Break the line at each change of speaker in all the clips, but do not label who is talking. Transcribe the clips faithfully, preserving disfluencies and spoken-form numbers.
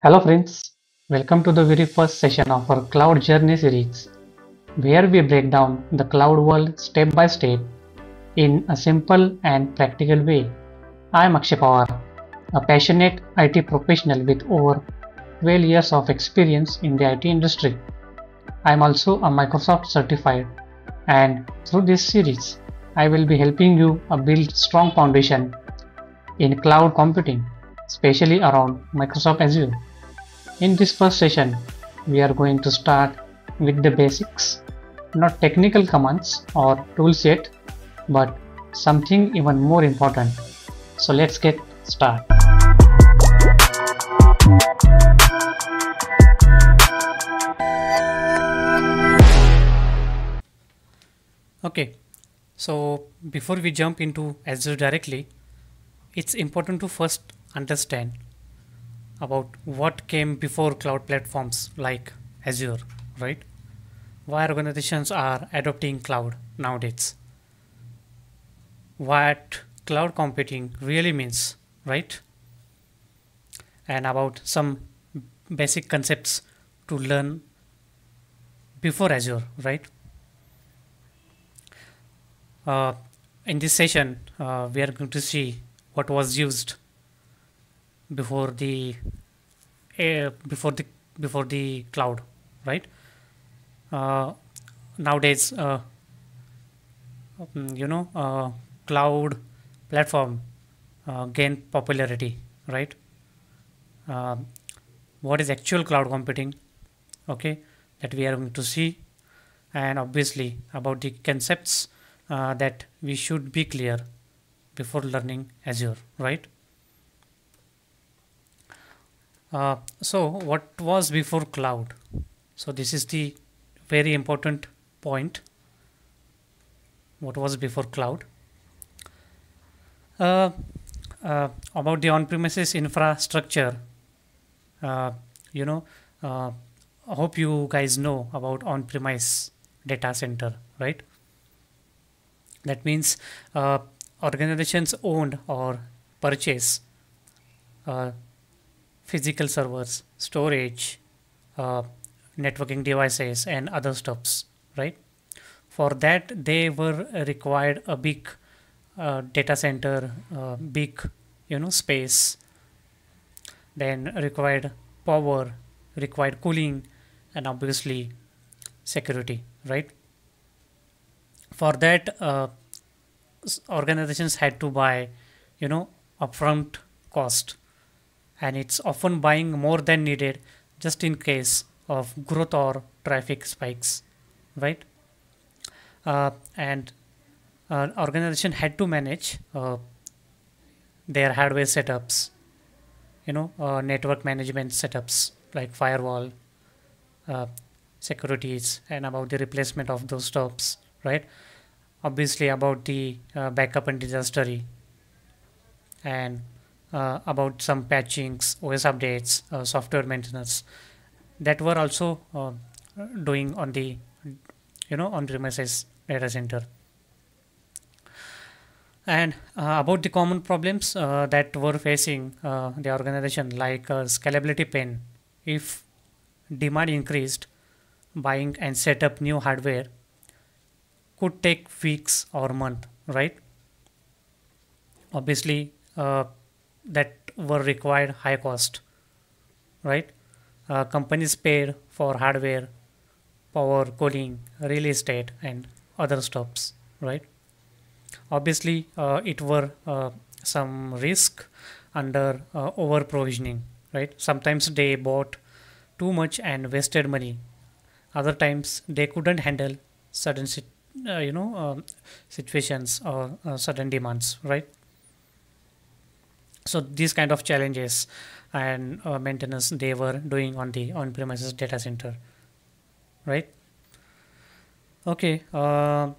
Hello friends, welcome to the very first session of our Cloud Journey series, where we break down the cloud world step by step in a simple and practical way. I am Akshay Pawar, a passionate I T professional with over twelve years of experience in the I T industry. I am also a Microsoft certified, and through this series, I will be helping you uh, build strong foundation in cloud computing, especially around Microsoft Azure. In this first session, we are going to start with the basics, not technical commands or tools yet, but something even more important. So let's get started.
Okay, so before we jump into Azure directly, it's important to first understand about what came before cloud platforms like Azure, right? Why organizations are adopting cloud nowadays, what cloud computing really means, right? And about some basic concepts to learn before Azure, right? Uh, in this session, uh, we are going to see what was used before the uh, before the before the cloud, right? Uh, Nowadays, uh, mm, you know, uh, cloud platform uh, gain popularity, right? Uh, what is actual cloud computing? Okay, that we are going to see, and obviously about the concepts uh, that we should be clear before learning Azure, right? Uh, so what was before cloud? So this is the very important point. What was before cloud? Uh, uh, about the on-premises infrastructure, uh, you know, uh, I hope you guys know about on-premise data center, right? That means uh, organizations owned or purchase uh, physical servers, storage, uh, networking devices, and other stuffs, right? For that, they were required a big uh, data center, uh, big, you know, space, then required power, required cooling, and obviously security, right? For that, uh, organizations had to buy, you know, upfront cost, and it's often buying more than needed just in case of growth or traffic spikes, right? Uh, and uh, organization had to manage uh, their hardware setups, you know, uh, network management setups like firewall, uh, securities, and about the replacement of those stops, right? Obviously about the uh, backup and disaster, and uh, about some patchings, O S updates, uh, software maintenance that were also uh, doing on the, you know, on premises data center. And uh, about the common problems uh, that were facing uh, the organization, like uh, scalability pain. If demand increased, buying and set up new hardware could take weeks or month, right? Obviously, uh, that were required high cost, right? Uh, companies paid for hardware, power, cooling, real estate, and other stuffs, right? Obviously, uh, it were uh, some risk under uh, over provisioning, right? Sometimes they bought too much and wasted money. Other times they couldn't handle sudden, sit, uh, you know, um, situations or uh, sudden demands, right? So these kind of challenges and uh, maintenance they were doing on the on-premises data center, right? Okay. Uh,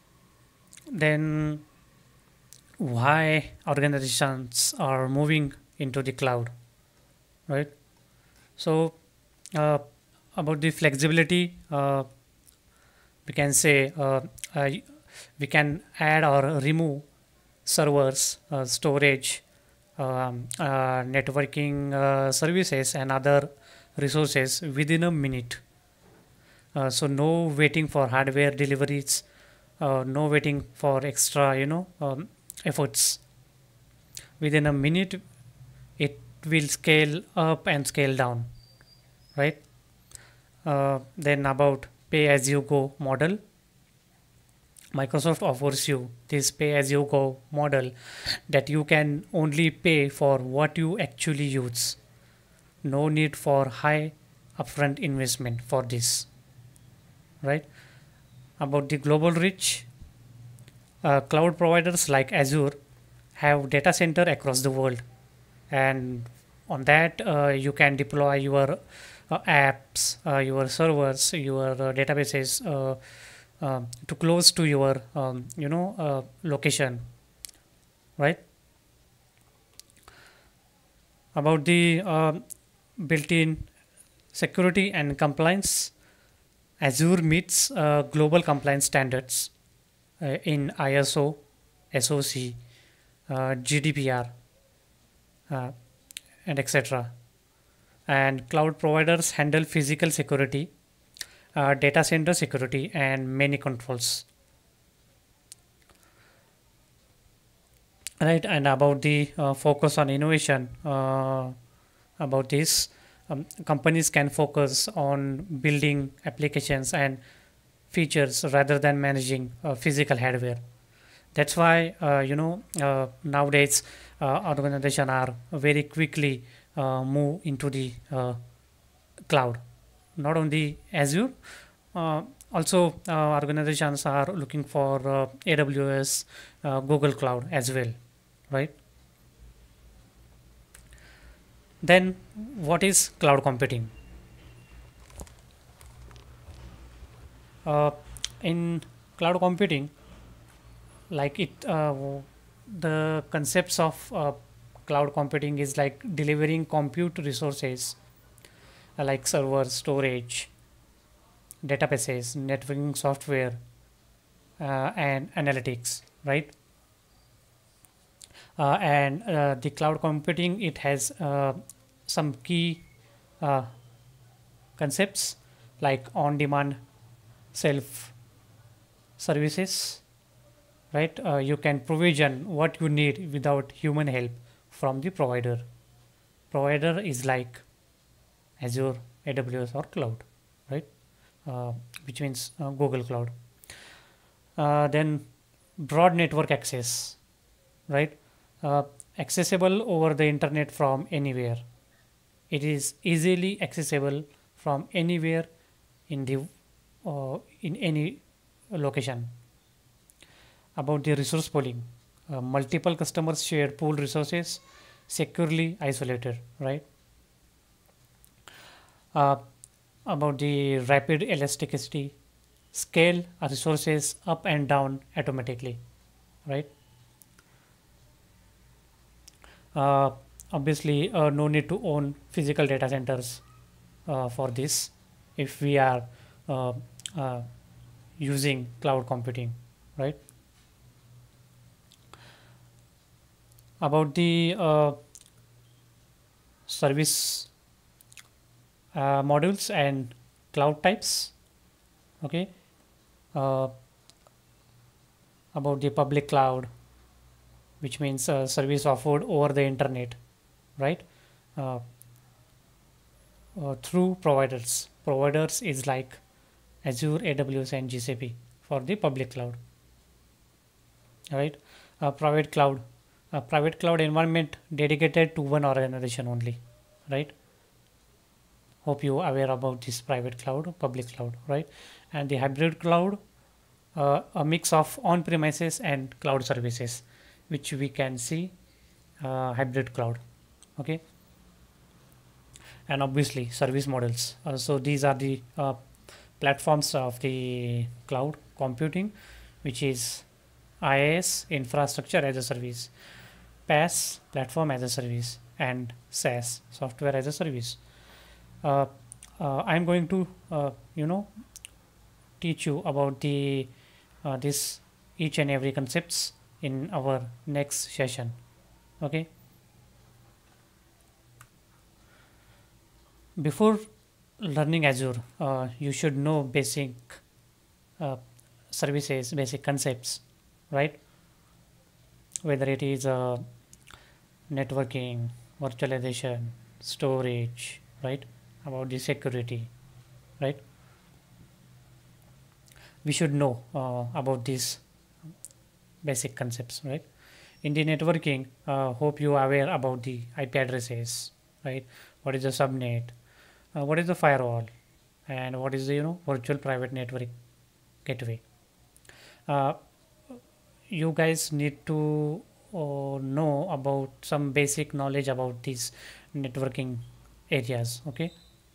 then why organizations are moving into the cloud, right? So uh, about the flexibility, uh, we can say uh, uh, we can add or remove servers, uh, storage, um, uh, networking uh, services and other resources within a minute. Uh, so no waiting for hardware deliveries, uh, no waiting for extra, you know, um, efforts. Within a minute, it will scale up and scale down, right? Uh, then about pay as you go model. Microsoft offers you this pay as you go model that you can only pay for what you actually use. No need for high upfront investment for this, right? About the global reach, uh, cloud providers like Azure have data center across the world, and on that uh, you can deploy your uh, apps, uh, your servers, your uh, databases uh, uh, to close to your um, you know uh, location, right? About the uh, built-in security and compliance, Azure meets uh, global compliance standards uh, in I S O, S O C, uh, G D P R, uh, and et cetera. And cloud providers handle physical security, uh, data center security, and many controls. Right, and about the uh, focus on innovation, uh, about this, um, companies can focus on building applications and features rather than managing uh, physical hardware. That's why uh, you know uh, nowadays uh, organizations are very quickly uh, move into the uh, cloud, not only Azure. Uh, also, uh, organizations are looking for uh, A W S, uh, Google Cloud as well, right? Then, what is cloud computing? Uh, in cloud computing, like it, uh, the concepts of uh, cloud computing is like delivering compute resources uh, like servers, storage, databases, networking software, uh, and analytics, right? Uh, and uh, the cloud computing, it has uh, some key uh, concepts like on-demand self services, right? Uh, you can provision what you need without human help from the provider. Provider is like Azure, A W S, or cloud, right? Uh, which means uh, Google Cloud. Uh, then broad network access, right? Uh, accessible over the internet from anywhere. It is easily accessible from anywhere in the uh, in any location. About the resource pooling, uh, multiple customers share pool resources securely isolated, right? Uh, about the rapid elasticity, scale resources up and down automatically, right? Uh, obviously, uh, no need to own physical data centers uh, for this if we are uh, uh, using cloud computing, right? About the uh, service uh, modules and cloud types, okay. Uh, about the public cloud, which means uh, service offered over the internet, right? Uh, uh, through providers. Providers is like Azure, A W S, and G C P for the public cloud, right? Uh, private cloud, a private cloud environment dedicated to one organization only, right? Hope you are aware about this private cloud, public cloud, right? And the hybrid cloud, uh, a mix of on-premises and cloud services, which we can see uh, hybrid cloud, okay. And obviously service models. Uh, so these are the uh, platforms of the cloud computing, which is IaaS, infrastructure as a service, PaaS, platform as a service, and SaaS, software as a service. Uh, uh, I'm going to uh, you know teach you about the uh, this each and every concepts in our next session, okay. Before learning Azure, uh, you should know basic uh, services, basic concepts, right? Whether it is uh, networking, virtualization, storage, right? About the security, right? We should know uh, about these basic concepts, right? In the networking, uh, hope you are aware about the I P addresses, right? What is the subnet? Uh, what is the firewall? And what is the you know virtual private network gateway? Uh, you guys need to uh, know about some basic knowledge about these networking areas, okay?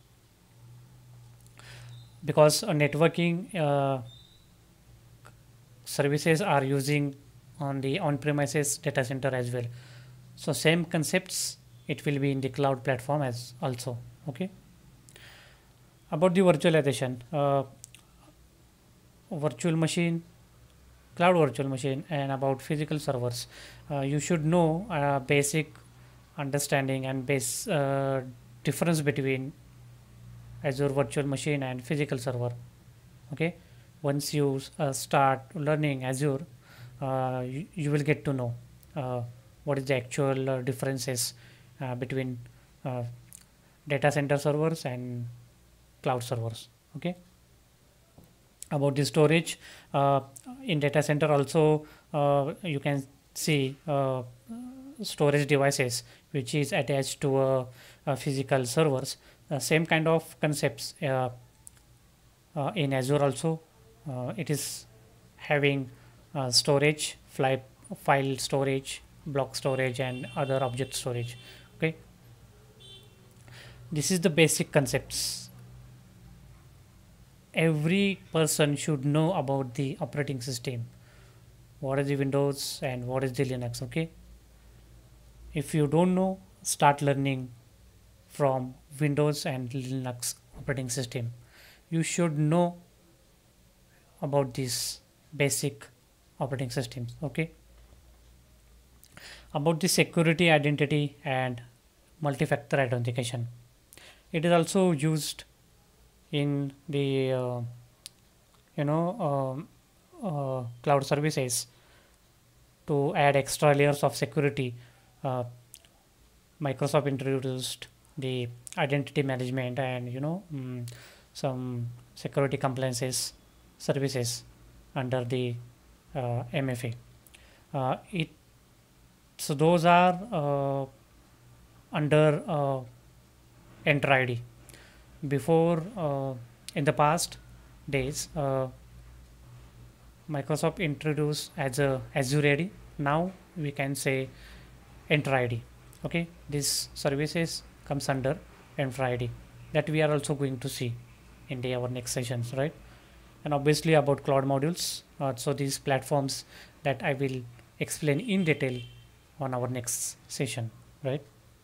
Because uh, networking uh, services are using on the on-premises data center as well. So same concepts it will be in the cloud platform as also, okay? About the virtualization, uh, virtual machine, cloud virtual machine, and about physical servers. Uh, you should know uh, basic understanding and base uh, difference between Azure virtual machine and physical server. Okay, once you uh, start learning Azure, uh, you, you will get to know uh, what is the actual uh, differences uh, between uh, data center servers and cloud servers. Okay, about the storage uh, in data center also uh, you can see uh, storage devices which is attached to a, a physical servers, uh, same kind of concepts uh, uh, in Azure also. Uh, it is having uh, storage file, file storage, block storage, and other object storage. Okay, this is the basic concepts. Every person should know about the operating system, what is the Windows and what is the Linux. Okay, if you don't know, start learning from Windows and Linux operating system. You should know about these basic operating systems. Okay, about the security, identity, and multi-factor authentication, it is also used in the uh, you know uh, uh, cloud services to add extra layers of security. uh, Microsoft introduced the identity management and you know mm, some security compliances services under the uh, M F A. Uh, it so those are uh, under uh, Enter I D. Before uh, in the past days, uh, Microsoft introduced as a Azure I D. Now we can say Enter I D. Okay, this services comes under Enter I D that we are also going to see in the our next sessions, right? And obviously about cloud modules. Uh, so these platforms that I will explain in detail on our next session, right?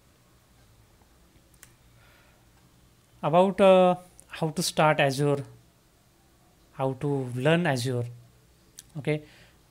About uh, how to start Azure, how to learn Azure. Okay,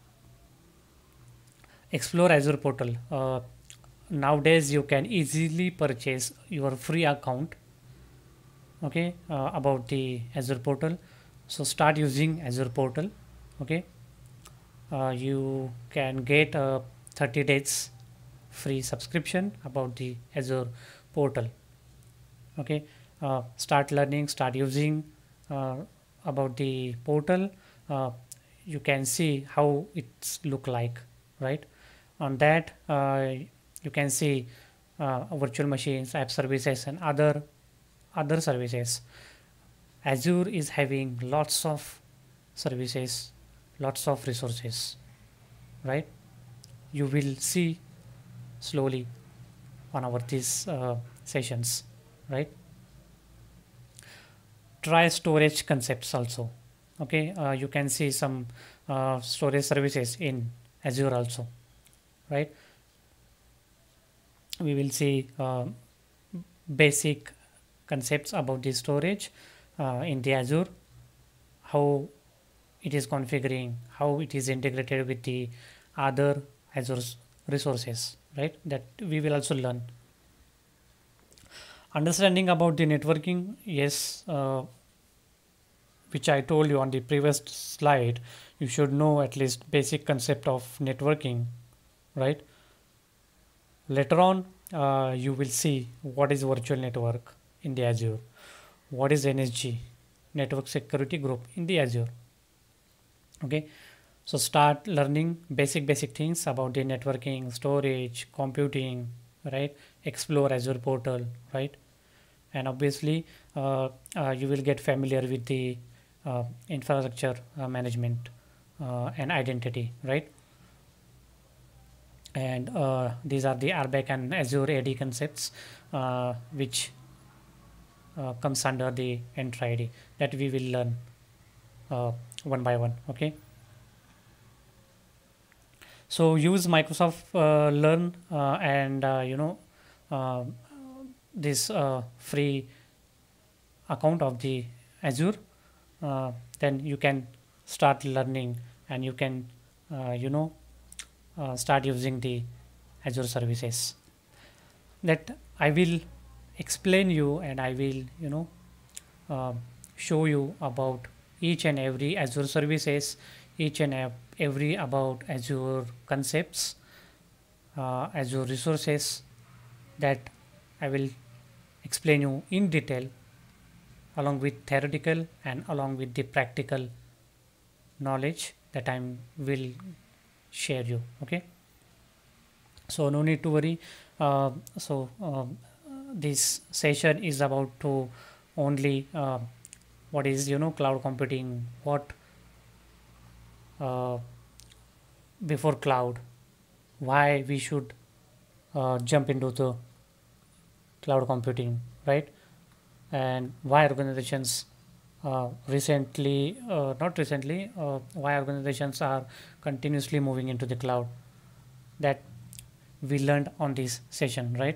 explore Azure portal. Uh, nowadays you can easily purchase your free account. Okay, uh, about the Azure portal. So start using Azure portal. Okay, uh, you can get a thirty days free subscription about the Azure portal. Okay, uh, start learning, start using uh, about the portal. Uh, you can see how it's look like, right? On that uh, you can see uh, virtual machines, app services, and other other services. Azure is having lots of services, lots of resources, right? You will see slowly on our these uh, sessions, right? Try storage concepts also. Okay, uh, you can see some uh, storage services in Azure also, right? We will see uh, basic concepts about the storage uh, in the Azure, how it is configuring, how it is integrated with the other Azure resources, right? That we will also learn. Understanding about the networking, yes, uh, which I told you on the previous slide, you should know at least basic concept of networking, right? Later on, uh, you will see what is virtual network in the Azure, what is N S G, network security group in the Azure. Okay, so start learning basic basic things about the networking, storage, computing, right? Explore Azure portal, right? And obviously, uh, uh, you will get familiar with the uh, infrastructure uh, management uh, and identity, right? And uh, these are the R B A C and Azure A D concepts, uh, which uh, comes under the Entra I D that we will learn uh, one by one. Okay. So use Microsoft uh, Learn uh, and uh, you know uh, this uh, free account of the Azure. Uh, then you can start learning and you can uh, you know uh, start using the Azure services. That I will explain you and I will you know uh, show you about each and every Azure services, each and ev- every about Azure concepts, uh, Azure resources, that I will explain you in detail along with theoretical and along with the practical knowledge that I will share you. Okay, so no need to worry. Uh, so uh, this session is about to only uh, what is you know cloud computing, what uh, before cloud, why we should uh, jump into the cloud computing, right? And why organizations uh, recently uh, not recently uh, why organizations are continuously moving into the cloud, that we learned on this session, right?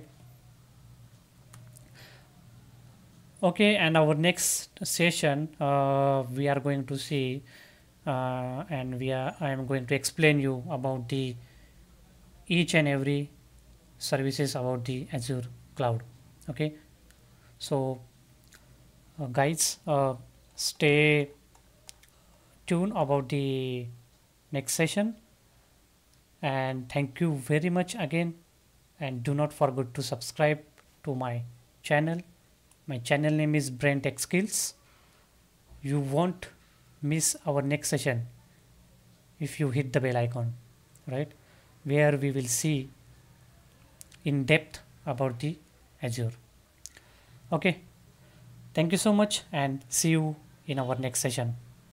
Okay, and our next session uh, we are going to see uh, and we are I am going to explain you about the each and every services about the Azure cloud. Okay, so uh, guys, uh, stay tuned about the next session, and thank you very much again, and do not forget to subscribe to my channel. My channel name is Brain Tech Skills. You won't miss our next session if you hit the bell icon, right? Where we will see in depth about the Azure. Okay, thank you so much and see you in our next session.